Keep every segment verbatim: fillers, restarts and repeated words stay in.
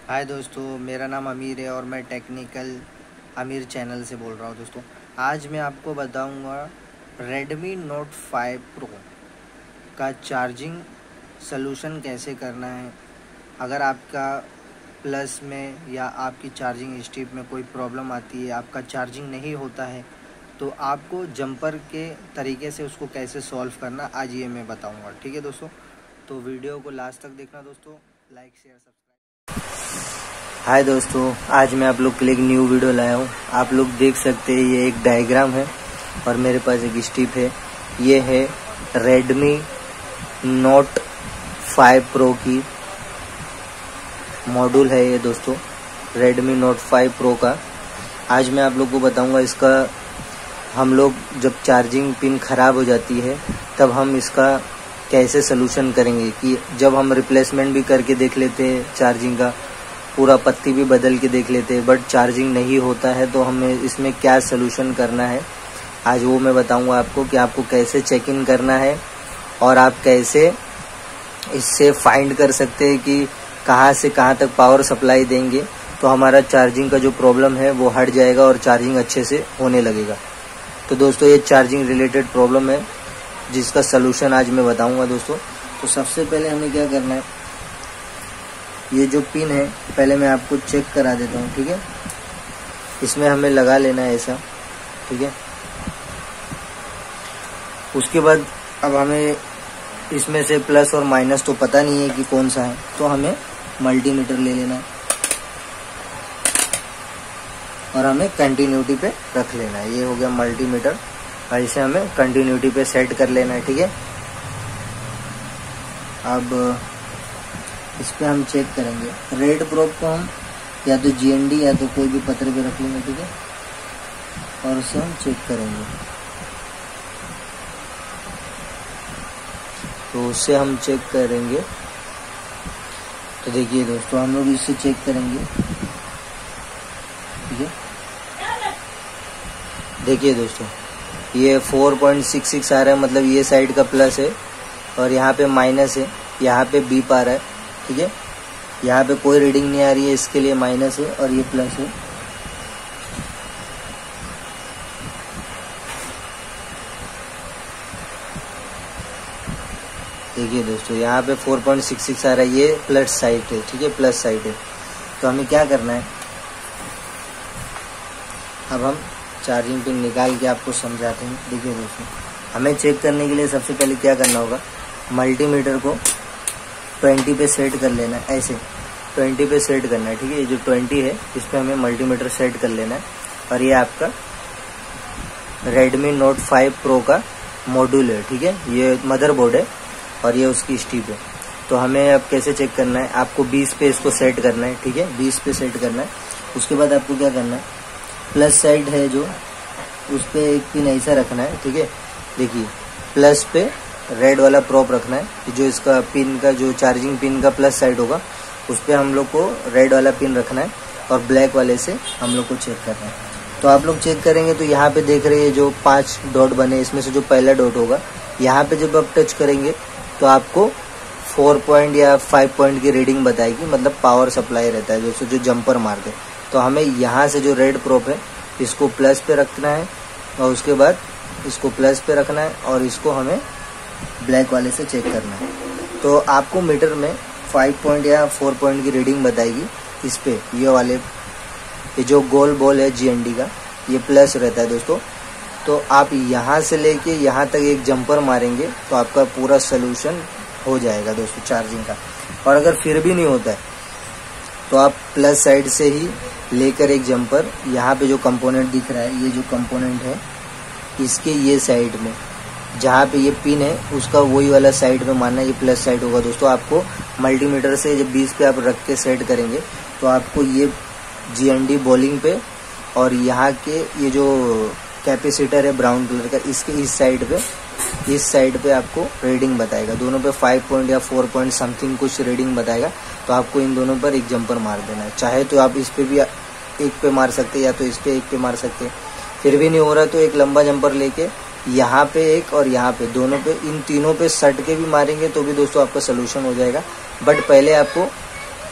हाय दोस्तों, मेरा नाम अमीर है और मैं टेक्निकल अमीर चैनल से बोल रहा हूँ। दोस्तों, आज मैं आपको बताऊँगा रेडमी नोट फाइव प्रो का चार्जिंग सलूशन कैसे करना है। अगर आपका प्लस में या आपकी चार्जिंग स्ट्रिप में कोई प्रॉब्लम आती है, आपका चार्जिंग नहीं होता है, तो आपको जंपर के तरीके से उसको कैसे सॉल्व करना, आज ये मैं बताऊँगा। ठीक है दोस्तों, तो वीडियो को लास्ट तक देखना दोस्तों। Like share subscribe. हाय दोस्तों, आज मैं आप लोग के लिए एक न्यू वीडियो लाया हूँ। आप लोग देख सकते हैं ये एक डायग्राम है और मेरे पास एक स्ट्रिप है। ये है रेडमी नोट फाइव प्रो की मॉड्यूल है ये दोस्तों, रेडमी नोट फाइव प्रो का। आज मैं आप लोग को बताऊंगा इसका, हम लोग जब चार्जिंग पिन ख़राब हो जाती है तब हम इसका कैसे सलूशन करेंगे। कि जब हम रिप्लेसमेंट भी करके देख लेते हैं, चार्जिंग का पूरा पत्ती भी बदल के देख लेते हैं, बट चार्जिंग नहीं होता है, तो हमें इसमें क्या सलूशन करना है, आज वो मैं बताऊंगा आपको कि आपको कैसे चेक इन करना है और आप कैसे इससे फाइंड कर सकते हैं कि कहाँ से कहाँ तक पावर सप्लाई देंगे तो हमारा चार्जिंग का जो प्रॉब्लम है वो हट जाएगा और चार्जिंग अच्छे से होने लगेगा। तो दोस्तों, ये चार्जिंग रिलेटेड प्रॉब्लम है जिसका सलूशन आज मैं बताऊंगा दोस्तों। तो सबसे पहले हमें क्या करना है, ये जो पिन है पहले मैं आपको चेक करा देता हूँ। ठीक है, इसमें हमें लगा लेना है ऐसा। ठीक है, उसके बाद अब हमें इसमें से प्लस और माइनस तो पता नहीं है कि कौन सा है, तो हमें मल्टीमीटर ले लेना है और हमें कंटिन्यूटी पे रख लेना है। ये हो गया मल्टीमीटर और इसे हमें कंटिन्यूटी पे सेट कर लेना है। ठीक है, अब इस पे हम चेक करेंगे। रेड प्रोब को हम या तो जीएनडी या तो कोई भी पत्र पे रख लेंगे। ठीक है, और उसे हम चेक करेंगे। तो उससे हम चेक करेंगे। तो देखिए दोस्तों, हम लोग इससे चेक करेंगे। ठीक है, देखिए दोस्तों, ये फोर पॉइंट सिक्स सिक्स आ रहा है, मतलब ये साइड का प्लस है और यहाँ पे माइनस है, यहाँ पे बीप आ रहा है। ठीक है, यहाँ पे कोई रीडिंग नहीं आ रही है, इसके लिए माइनस है और ये प्लस है। देखिए दोस्तों, यहाँ पे फोर पॉइंट सिक्स सिक्स आ रहा है, ये प्लस साइड है। ठीक है, प्लस साइड है। तो हमें क्या करना है, अब हम चार्जिंग पिन निकाल के आपको समझाते हैं। देखिए दोस्तों, हमें चेक करने के लिए सबसे पहले क्या करना होगा, मल्टीमीटर को ट्वेंटी पे सेट कर लेना है। ऐसे ट्वेंटी पे सेट करना है। ठीक है, ये जो ट्वेंटी है इस पे हमें मल्टीमीटर सेट कर लेना है और ये आपका रेडमी नोट फाइव प्रो का मॉड्यूल है। ठीक है, ये मदरबोर्ड है और ये उसकी स्ट्रिप है। तो हमें अब कैसे चेक करना है, आपको बीस पे इसको सेट करना है। ठीक है, बीस पे सेट करना है। उसके बाद आपको क्या करना है, प्लस साइड है जो, उस पर एक पिन ऐसा रखना है। ठीक है, देखिए प्लस पे रेड वाला प्रोब रखना है, जो इसका पिन का जो चार्जिंग पिन का प्लस साइड होगा उस पर हम लोग को रेड वाला पिन रखना है और ब्लैक वाले से हम लोग को चेक करना है। तो आप लोग चेक करेंगे तो यहाँ पे देख रहे हैं जो पांच डॉट बने, इसमें से जो पहला डॉट होगा, यहाँ पे जब आप टच करेंगे तो आपको फोर पॉइंट या फाइव पॉइंट की रीडिंग बताएगी, मतलब पावर सप्लाई रहता है दोस्तों जो जंपर मार दे। तो हमें यहाँ से जो रेड प्रोब है इसको प्लस पे रखना है और उसके बाद इसको प्लस पे रखना है और इसको हमें ब्लैक वाले से चेक करना है। तो आपको मीटर में फाइव पॉइंट या फोर पॉइंट की रीडिंग बताएगी। इस पे ये वाले, ये जो गोल बॉल है जीएनडी का, ये प्लस रहता है दोस्तों। तो आप यहाँ से लेके यहाँ तक एक जंपर मारेंगे तो आपका पूरा सलूशन हो जाएगा दोस्तों चार्जिंग का। और अगर फिर भी नहीं होता है तो आप प्लस साइड से ही लेकर एक जंपर, यहाँ पे जो कंपोनेंट दिख रहा है, ये जो कंपोनेंट है इसके ये साइड में जहाँ पे ये पिन है उसका वही वाला साइड में मारना, ये प्लस साइड होगा दोस्तों। आपको मल्टीमीटर से जब बीस पे आप रख के सेट करेंगे तो आपको ये जीएनडी बॉलिंग पे और यहाँ के ये जो कैपेसिटर है ब्राउन कलर का, इसके इस साइड पे इस साइड पे आपको रीडिंग बताएगा। दोनों पे फाइव पॉइंट या फोर पॉइंट समथिंग कुछ रीडिंग बताएगा। तो आपको इन दोनों पर एक जंपर मार देना है। चाहे तो आप इस पे भी एक पे मार सकते हैं या तो इस पे एक पे मार सकते हैं। फिर भी नहीं हो रहा तो एक लंबा जंपर लेके यहाँ पे एक और यहाँ पे, दोनों पे, इन तीनों पे सट के भी मारेंगे तो भी दोस्तों आपका सोल्यूशन हो जाएगा। बट पहले आपको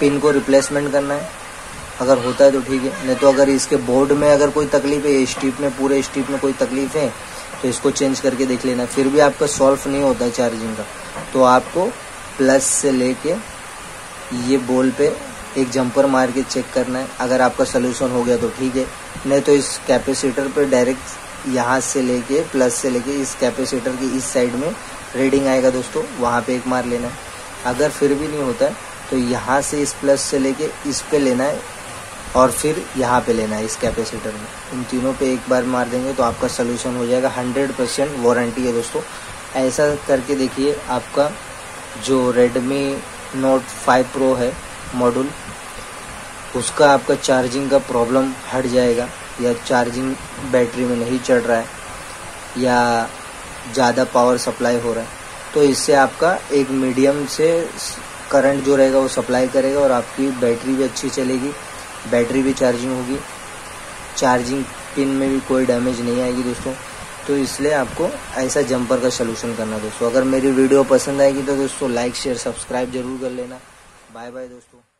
पिन को रिप्लेसमेंट करना है, अगर होता है तो ठीक है, नहीं तो अगर इसके बोर्ड में अगर कोई तकलीफ है, स्ट्रिप में पूरे स्ट्रिप में कोई तकलीफ है तो इसको चेंज करके देख लेना। फिर भी आपका सॉल्व नहीं होता है चार्जिंग का, तो आपको प्लस से लेके ये बॉल पे एक जंपर मार के चेक करना है। अगर आपका सोल्यूशन हो गया तो ठीक है, नहीं तो इस कैपेसिटर पे डायरेक्ट यहाँ से लेके प्लस से लेके इस कैपेसिटर की इस साइड में रीडिंग आएगा दोस्तों, वहाँ पे एक मार लेना है। अगर फिर भी नहीं होता है तो यहाँ से इस प्लस से लेके इस पे लेना है और फिर यहाँ पे लेना है इस कैपेसिटर में। इन तीनों पे एक बार मार देंगे तो आपका सोल्यूशन हो जाएगा। हंड्रेड परसेंट वारंटी है दोस्तों। ऐसा करके देखिए, आपका जो रेडमी नोट फाइव प्रो है मॉड्यूल, उसका आपका चार्जिंग का प्रॉब्लम हट जाएगा, या चार्जिंग बैटरी में नहीं चढ़ रहा है या ज़्यादा पावर सप्लाई हो रहा है, तो इससे आपका एक मीडियम से करंट जो रहेगा वो सप्लाई करेगा और आपकी बैटरी भी अच्छी चलेगी, बैटरी भी चार्जिंग होगी, चार्जिंग पिन में भी कोई डैमेज नहीं आएगी दोस्तों। तो इसलिए आपको ऐसा जंपर का सलूशन करना दोस्तों। अगर मेरी वीडियो पसंद आएगी तो दोस्तों लाइक शेयर सब्सक्राइब जरूर कर लेना। बाय बाय दोस्तों।